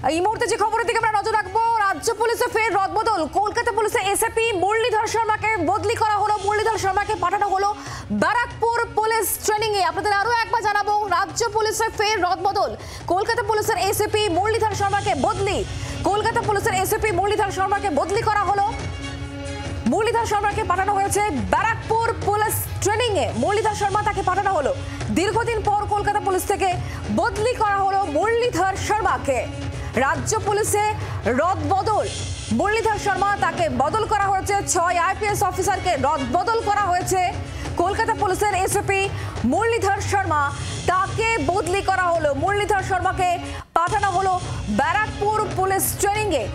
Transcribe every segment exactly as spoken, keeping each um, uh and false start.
এই মুহূর্তে যে খবরের দিকে আমরা নজর রাখবো, রাজ্য পুলিশে ফের রদবদল। কলকাতা পুলিশে এসএপি মুরলীধর শর্মাকে বদলি করা হলো। মুরলীধর শর্মাকে পাঠানো হলো ব্যারাকপুর পুলিশ ট্রেনিং এ। আপনাদের আরো একবার জানাবো, রাজ্য পুলিশে ফের রদবদল। কলকাতা পুলিশের এসএপি মুরলীধর শর্মাকে বদলি। কলকাতা পুলিশের এসএপি মুরলীধর শর্মাকে বদলি করা হলো। মুরলীধর শর্মাকে পাঠানো হয়েছে ব্যারাকপুর পুলিশ ট্রেনিং এ। মুরলীধর শর্মা তাকে পাঠানো হলো। দীর্ঘদিন পর কলকাতা পুলিশ থেকে বদলি করা হলো মুরলীধর শর্মাকে। রাজ্য পুলিশে রদবদল। মুরলীধর শর্মা তাকে বদল করা হয়েছে। ছয় আইপিএস অফিসারকে রদবদল করা হয়েছে। কলকাতা পুলিশের এসএপি মুরলীধর শর্মা তাকে বদলি করা হলো। মুরলীধর শর্মাকে পাঠানো হলো ব্যারাকপুর পুলিশ ট্রেনিং এ।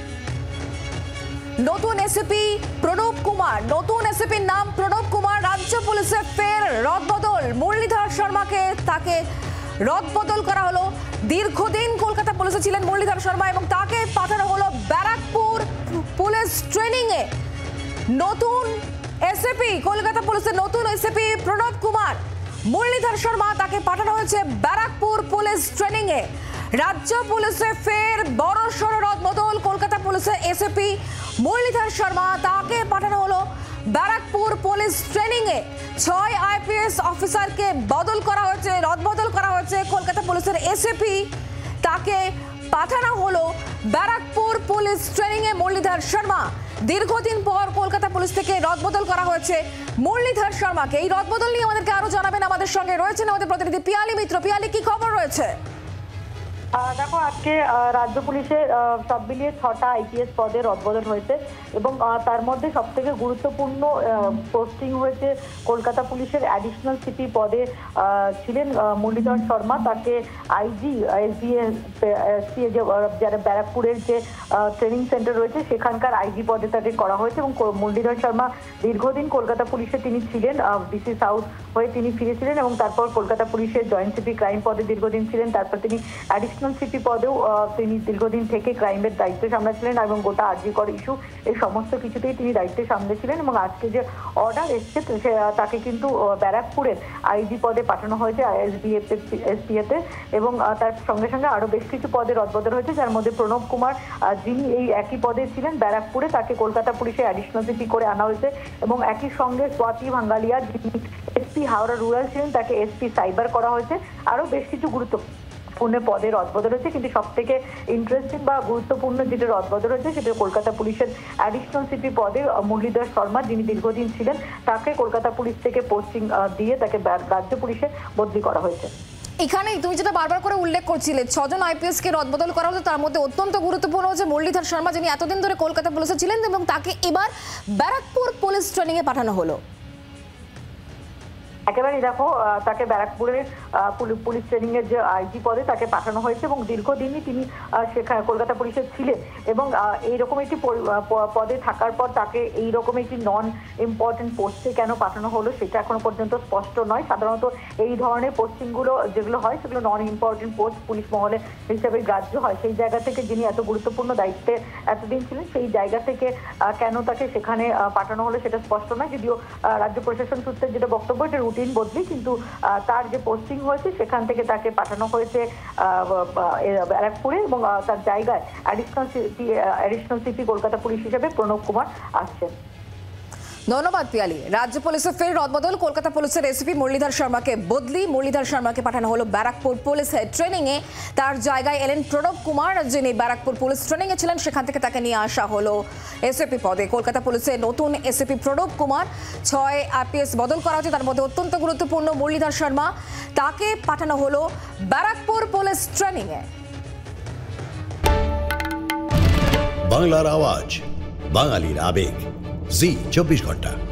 নতুন এসএপি প্রণব কুমার, নতুন এসএপির নাম প্রণব কুমার। রাজ্য পুলিশে ফের রদবদল। মুরলীধর শর্মাকে তাকে রদবদল করা হলো। দীর্ঘদিন কলকাতা পুলিশে ছিলেন মুরলীধর শর্মা এবং তাকে পাঠানো হলো ব্যারাকপুর পুলিশ ট্রেনিং এ। নতুন এসএপি, কলকাতা পুলিশের নতুন এসএপি প্রণব কুমার। মুরলীধর শর্মা তাকে পাঠানো হয়েছে ব্যারাকপুর পুলিশ ট্রেনিং এ। রাজ্য পুলিশে ফের বড় সড় রদবদল। কলকাতা পুলিশের এসএপি মুরলীধর শর্মা তাকে পাঠানো হলো ব্যারাকপুর পুলিশ ট্রেনিং এ। ছয় আইপিএস অফিসারকে বদল করা হয়েছে, রদবদল করা হয়েছে। কলকাতা পুলিশের এসএপি তাকে পাঠানো হলো ব্যারাকপুর পুলিশ ট্রেনিং এ। মুরলীধর শর্মা দীর্ঘদিন পর কলকাতা পুলিশ থেকে রদবদল করা হয়েছে মুরলীধর শর্মাকে। এই রদবদল নিয়ে আমাদেরকে আরো জানাবেন, আমাদের সঙ্গে রয়েছেন আমাদের প্রতিনিধি পিয়ালি মিত্র। পিয়ালি, কি খবর রয়েছে? দেখো, আজকে রাজ্য পুলিশের সব মিলিয়ে ছটা আইপিএস পদে রদবদল হয়েছে এবং তার মধ্যে সব থেকে গুরুত্বপূর্ণ পোস্টিং হয়েছে কলকাতা পুলিশের অ্যাডিশনাল সিপি পদে ছিলেন মুরলীধর শর্মা। তাকে আইজি এসবি যারা ব্যারাকপুরের যে ট্রেনিং সেন্টার রয়েছে সেখানকার আইজি পদে তাকে করা হয়েছে এবং মুরলীধর শর্মা দীর্ঘদিন কলকাতা পুলিশে তিনি ছিলেন, ডিসি সাউথ হয়ে তিনি ফিরেছিলেন এবং তারপর কলকাতা পুলিশের জয়েন্ট সিপি ক্রাইম পদে দীর্ঘদিন ছিলেন। তারপর তিনি অ্যাডিশনাল সিপি পদেও তিনি দীর্ঘদিন থেকে ক্রাইমের দায়িত্ব সামলাচ্ছিলেন এবং গোটা আরজিকর ইস্যু এই সমস্ত কিছুতেই তিনি দায়িত্বে সামলেছিলেন। এবং আজকে যে অর্ডার এসছে তাকে কিন্তু ব্যারাকপুরের আইজি পদে পাঠানো হয়েছে এসপিএতে এবং তার সঙ্গে সঙ্গে আরো বেশ কিছু পদে রদবদল হয়েছে, যার মধ্যে প্রণব কুমার, যিনি এই একই পদে ছিলেন ব্যারাকপুরে, তাকে কলকাতা পুলিশে অ্যাডিশনাল সিপি করে আনা হয়েছে এবং একই সঙ্গে স্বাতি ভাঙ্গালিয়া, যিনি এসপি হাওড়া রুরাল ছিলেন, তাকে এসপি সাইবার করা হয়েছে। আরো বেশ কিছু গুরুত্বপূর্ণ পদে রদবদল হয়েছে, কিন্তু সব থেকে ইন্টারেস্টিং বা গুরুত্বপূর্ণ যেটা রদবদল হয়েছে সেটা কলকাতা পুলিশের অ্যাডিশনাল সিপি পদে মুরলীধর শর্মা, যিনি দীর্ঘদিন ছিলেন, তাকে কলকাতা পুলিশ থেকে পোস্টিং দিয়ে তাকে রাজ্য পুলিশে বদলি করা হয়েছে। এখানে তুমি যেটা বারবার করে উল্লেখ করছিলে, ছজন আইপিএস কে রদবদল করা হয়েছে, তার মধ্যে অত্যন্ত গুরুত্বপূর্ণ হচ্ছে মুরলীধর শর্মা, যিনি এতদিন ধরে কলকাতা পুলিশে ছিলেন এবং তাকে এবার ব্যারাকপুর পুলিশ ট্রেনিং এ পাঠানো হলো। একেবারেই দেখো, তাকে ব্যারাকপুরের পুলিশ ট্রেনিং এর যে আইজি পদে তাকে পাঠানো হয়েছে এবং দীর্ঘদিনই তিনি সেখানে কলকাতা পুলিশে ছিলেন এবং এইরকম একটি পদে থাকার পর তাকে এইরকম একটি নন ইম্পর্টেন্ট পোস্টে কেন পাঠানো হলো সেটা এখনো পর্যন্ত স্পষ্ট নয়। সাধারণত এই ধরনের পোস্টিংগুলো যেগুলো হয় সেগুলো নন ইম্পর্টেন্ট পোস্ট পুলিশ মহলে হিসাবে গ্রাহ্য হয়। সেই জায়গা থেকে যিনি এত গুরুত্বপূর্ণ দায়িত্বে এতদিন ছিলেন, সেই জায়গা থেকে কেন তাকে সেখানে পাঠানো হলো সেটা স্পষ্ট নয়। যদিও রাজ্য প্রশাসন সূত্রে যেটা বক্তব্য, এটা রুটিন বদলি, কিন্তু তার যে পোস্টিং হয়েছে সেখান থেকে তাকে পাঠানো হয়েছে ব্যারাকপুরে এবং তার জায়গায় additional CP additional CP Kolkata police হিসেবে প্রণব কুমার আসছেন। ধন্যবাদ পিয়ালি। রাজ্য পুলিশের ফের রদবদল। কলকাতা পুলিশের এসপি মুরলীধর শর্মাকে বদলি। মুরলীধর শর্মাকে পাঠানো হলো ব্যারাকপুর পুলিশের ট্রেনিং এ। তার জায়গায় এলেন প্রণব কুমার, যিনি ব্যারাকপুর পুলিশ ট্রেনিং এ ছিলেন, সেখান থেকে তাকে নিয়ে আসা হলো এসএপি পদে। কলকাতা পুলিশের নতুন এসএপি প্রণব কুমার। ছয় আইপিএস বদল করা হচ্ছে, তার মধ্যে অত্যন্ত গুরুত্বপূর্ণ মুরলীধর শর্মা, তাকে পাঠানো হলো ব্যারাকপুর পুলিশ ট্রেনিং এ। বাংলার আওয়াজ, বাঙালির আবেগ, জি চব্বিশ ঘন্টা।